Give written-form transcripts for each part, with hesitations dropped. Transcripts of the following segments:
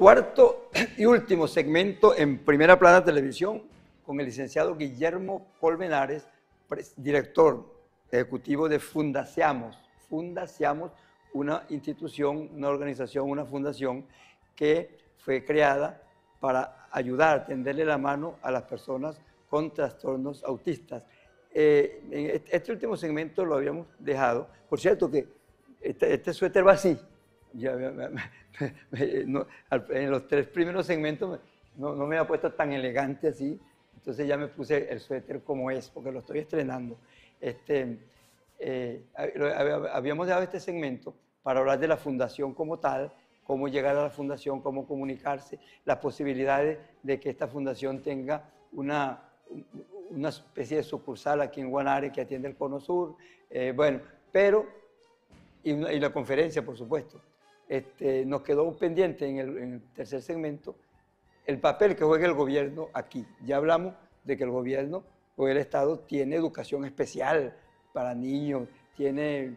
cuarto y último segmento en Primera Plana Televisión con el licenciado Guillermo Colmenares, director ejecutivo de Fundaseamos. Fundaseamos, una institución, una organización, una fundación que fue creada para ayudar, a tenderle la mano a las personas con trastornos autistas. En este último segmento lo habíamos dejado. Por cierto que este suéter va así. En los 3 primeros segmentos no me había puesto tan elegante así, entonces ya me puse el suéter como es, porque lo estoy estrenando. Habíamos dado este segmento para hablar de la fundación como tal, cómo llegar a la fundación, cómo comunicarse, las posibilidades de que esta fundación tenga una especie de sucursal aquí en Guanare que atiende el Cono Sur, y la conferencia, por supuesto. Nos quedó pendiente en el tercer segmento el papel que juega el gobierno aquí. Ya hablamos de que el gobierno o el Estado tiene educación especial para niños, tiene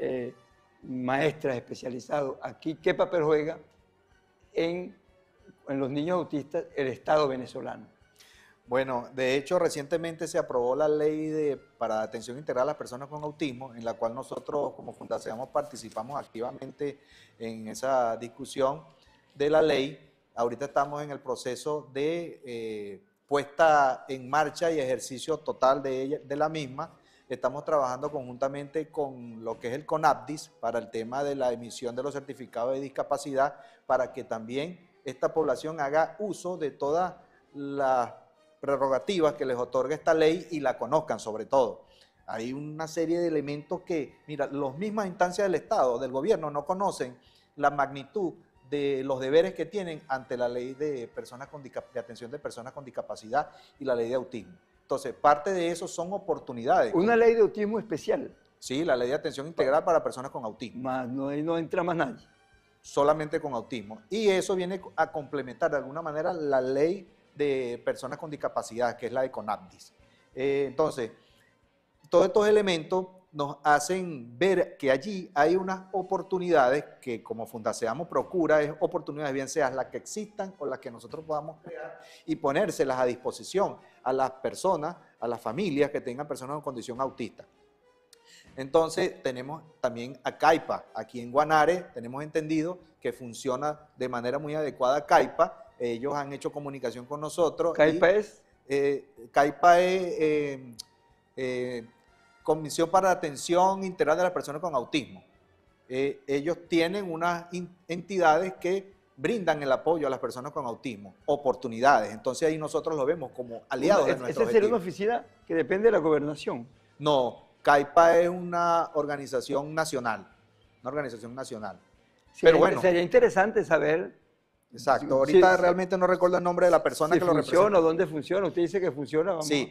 maestras especializados. Aquí, ¿qué papel juega en los niños autistas el Estado venezolano? Bueno, de hecho, recientemente se aprobó la ley para atención integral a las personas con autismo, en la cual nosotros como Fundaseamos participamos activamente en esa discusión de la ley. Ahorita estamos en el proceso de puesta en marcha y ejercicio total de la misma. Estamos trabajando conjuntamente con lo que es el CONAPDIS para el tema de la emisión de los certificados de discapacidad, para que también esta población haga uso de todas las prerrogativas que les otorga esta ley y la conozcan sobre todo. Hay una serie de elementos que, mira, las mismas instancias del Estado, del gobierno, no conocen la magnitud de los deberes que tienen ante la ley de atención de personas con discapacidad y la ley de autismo. Entonces, parte de eso son oportunidades. Una ley de autismo especial. Sí, la ley de atención integral para personas con autismo. No entra más nadie. Solamente con autismo. Y eso viene a complementar de alguna manera la ley de personas con discapacidad, que es la de CONAPDIS. Entonces, todos estos elementos nos hacen ver que allí hay unas oportunidades que como Fundaseamos procura, es oportunidades bien sean las que existan o las que nosotros podamos crear y ponérselas a disposición a las personas, a las familias que tengan personas con condición autista. Entonces tenemos también a CAIPA, aquí en Guanare tenemos entendido que funciona de manera muy adecuada CAIPA. Ellos han hecho comunicación con nosotros. ¿CAIPA es? CAIPA es Comisión para la Atención Integral de las Personas con Autismo. Ellos tienen unas entidades que brindan el apoyo a las personas con autismo, oportunidades. Entonces ahí nosotros lo vemos como aliados de nuestro objetivo. ¿Esa sería una oficina que depende de la gobernación? No, CAIPA es una organización nacional. Una organización nacional. Sí, pero bueno, sería interesante saber. Exacto, ahorita realmente no recuerdo el nombre de la persona que lo representa. ¿Funciona o dónde funciona? Usted dice que funciona, vamos. Sí,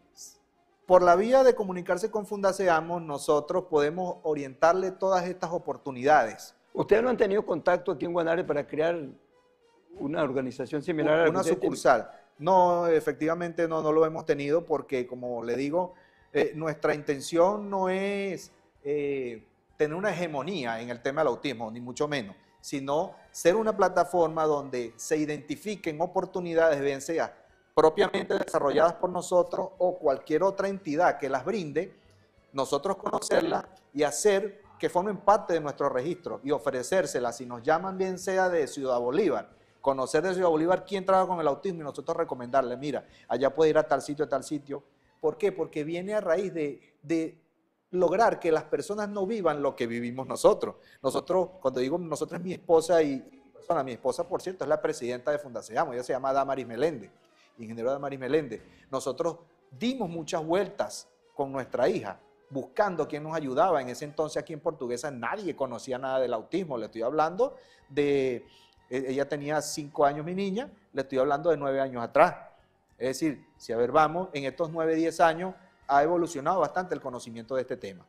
por la vía de comunicarse con Fundaseamos, nosotros podemos orientarle todas estas oportunidades. ¿Ustedes no han tenido contacto aquí en Guanare para crear una organización similar a la una sucursal? No, efectivamente no lo hemos tenido porque, como le digo, nuestra intención no es tener una hegemonía en el tema del autismo, ni mucho menos, sino ser una plataforma donde se identifiquen oportunidades, bien sea propiamente desarrolladas por nosotros o cualquier otra entidad que las brinde, nosotros conocerlas y hacer que formen parte de nuestro registro y ofrecérselas, si nos llaman bien sea de Ciudad Bolívar, conocer de Ciudad Bolívar quién trabaja con el autismo y nosotros recomendarle, mira, allá puede ir a tal sitio. ¿Por qué? Porque viene a raíz de lograr que las personas no vivan lo que vivimos nosotros. Nosotros, cuando digo nosotros, es mi esposa mi esposa, por cierto, es la presidenta de Fundaseamos, ella se llama Damaris Meléndez, ingeniero Damaris Meléndez. Nosotros dimos muchas vueltas con nuestra hija, buscando quién nos ayudaba. En ese entonces aquí en Portuguesa nadie conocía nada del autismo. Le estoy hablando de, ella tenía 5 años mi niña, le estoy hablando de 9 años atrás. Es decir, si a ver vamos, en estos 9, 10 años ha evolucionado bastante el conocimiento de este tema.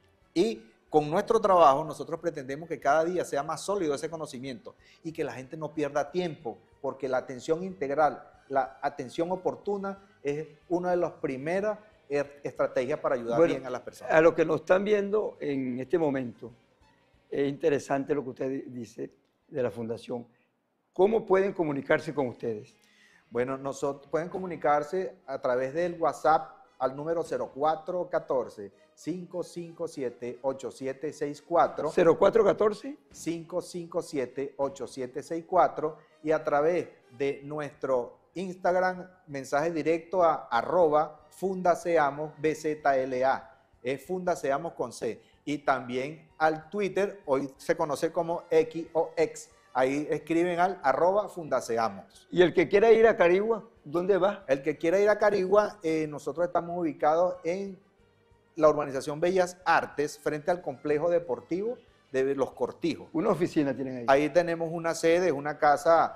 Y con nuestro trabajo nosotros pretendemos que cada día sea más sólido ese conocimiento y que la gente no pierda tiempo, porque la atención integral, la atención oportuna es una de las primeras estrategias para ayudar bien a las personas. A lo que nos están viendo en este momento, es interesante lo que usted dice de la fundación. ¿Cómo pueden comunicarse con ustedes? Bueno, pueden comunicarse a través del WhatsApp al número 0414-557-8764. 0414 557-8764 y a través de nuestro Instagram, mensaje directo a @fundaseamosbzla. Es Fundaseamos con C. Y también al Twitter, hoy se conoce como X o X. Ahí escriben al @fundaseamos. Y el que quiera ir a Carigua, ¿dónde va? El que quiera ir a Carigua, nosotros estamos ubicados en la urbanización Bellas Artes, frente al complejo deportivo de Los Cortijos. Una oficina tienen ahí. Ahí tenemos una sede, una casa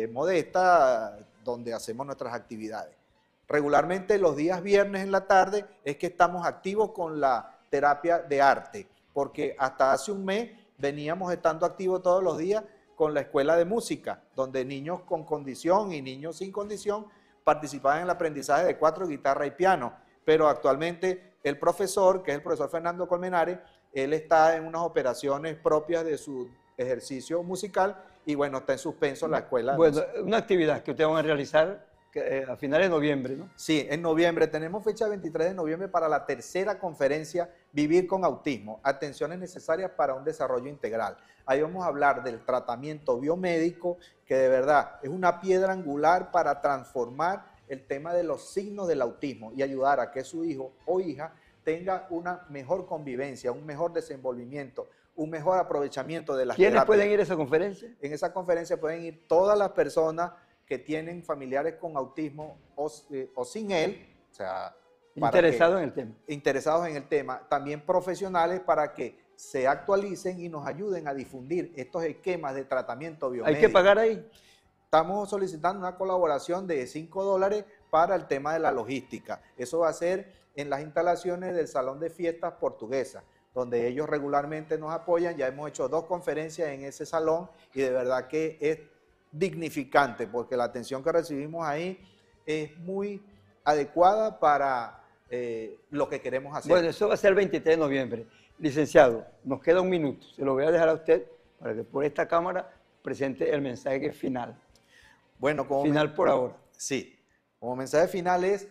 modesta donde hacemos nuestras actividades. Regularmente los días viernes en la tarde es que estamos activos con la terapia de arte, porque hasta hace un mes veníamos estando activos todos los días con la escuela de música, donde niños con condición y niños sin condición participaban en el aprendizaje de 4, guitarra y piano. Pero actualmente el profesor, que es el profesor Fernando Colmenares, él está en unas operaciones propias de su ejercicio musical y bueno, está en suspenso la escuela. Bueno, una actividad que ustedes van a realizar a finales de noviembre, ¿no? Sí, en noviembre. Tenemos fecha 23 de noviembre para la tercera conferencia Vivir con Autismo, atenciones necesarias para un desarrollo integral. Ahí vamos a hablar del tratamiento biomédico, que de verdad es una piedra angular para transformar el tema de los signos del autismo y ayudar a que su hijo o hija tenga una mejor convivencia, un mejor desenvolvimiento, un mejor aprovechamiento de las terapias. ¿Quiénes pueden ir a esa conferencia? En esa conferencia pueden ir todas las personas que tienen familiares con autismo o sin él, o sea, interesados en el tema. Interesados en el tema, también profesionales para que se actualicen y nos ayuden a difundir estos esquemas de tratamiento biomédico. ¿Hay que pagar ahí? Estamos solicitando una colaboración de $5 para el tema de la logística. Eso va a ser en las instalaciones del Salón de Fiestas Portuguesa, donde ellos regularmente nos apoyan. Ya hemos hecho 2 conferencias en ese salón y de verdad que es dignificante porque la atención que recibimos ahí es muy adecuada para lo que queremos hacer. Bueno, eso va a ser el 23 de noviembre. Licenciado, nos queda un minuto. Se lo voy a dejar a usted para que por esta cámara presente el mensaje final. Bueno, final por ahora. Sí, como mensaje final es,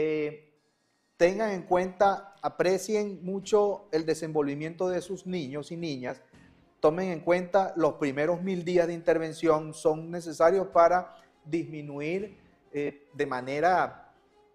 tengan en cuenta, aprecien mucho el desenvolvimiento de sus niños y niñas. Tomen en cuenta los primeros 1000 días de intervención son necesarios para disminuir de manera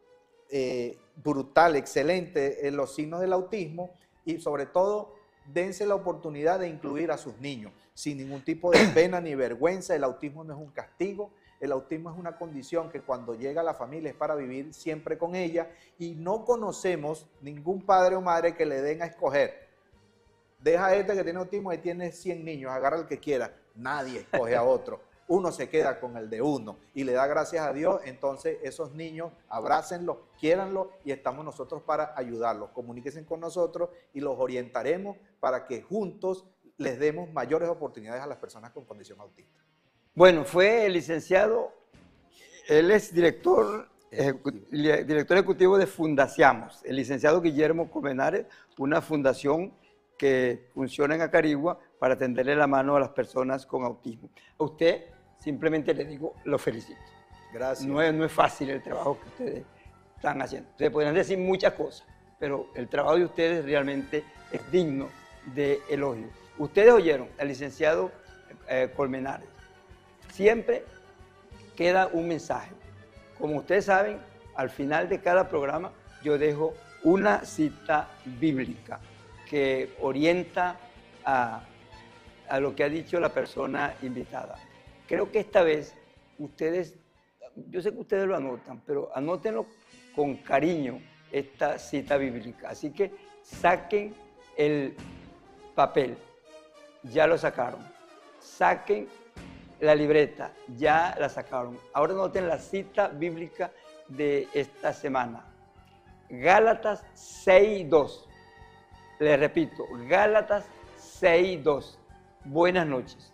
brutal, excelente, los signos del autismo y sobre todo dense la oportunidad de incluir a sus niños sin ningún tipo de pena ni vergüenza. El autismo no es un castigo, el autismo es una condición que cuando llega a la familia es para vivir siempre con ella y no conocemos ningún padre o madre que le den a escoger. Deja a este que tiene autismo, ahí tiene 100 niños, agarra el que quiera. Nadie escoge a otro. Uno se queda con el de uno y le da gracias a Dios. Entonces esos niños, abrácenlos, quiéranlos y estamos nosotros para ayudarlos. Comuníquense con nosotros y los orientaremos para que juntos les demos mayores oportunidades a las personas con condición autista. Bueno, fue el licenciado, él es director ejecutivo de Fundaseamos, el licenciado Guillermo Colmenares, una fundación que funciona en Acarigua para tenderle la mano a las personas con autismo. A usted simplemente le digo, lo felicito. Gracias. No es fácil el trabajo que ustedes están haciendo. Ustedes podrían decir muchas cosas, pero el trabajo de ustedes realmente es digno de elogio. Ustedes oyeron al licenciado Colmenares. Siempre queda un mensaje. Como ustedes saben, al final de cada programa yo dejo una cita bíblica que orienta a lo que ha dicho la persona invitada. Creo que esta vez ustedes, yo sé que ustedes lo anotan, pero anótenlo con cariño, esta cita bíblica. Así que saquen el papel, ya lo sacaron. Saquen la libreta, ya la sacaron. Ahora anoten la cita bíblica de esta semana. Gálatas 6:2. Les repito, Gálatas 6:2. Buenas noches.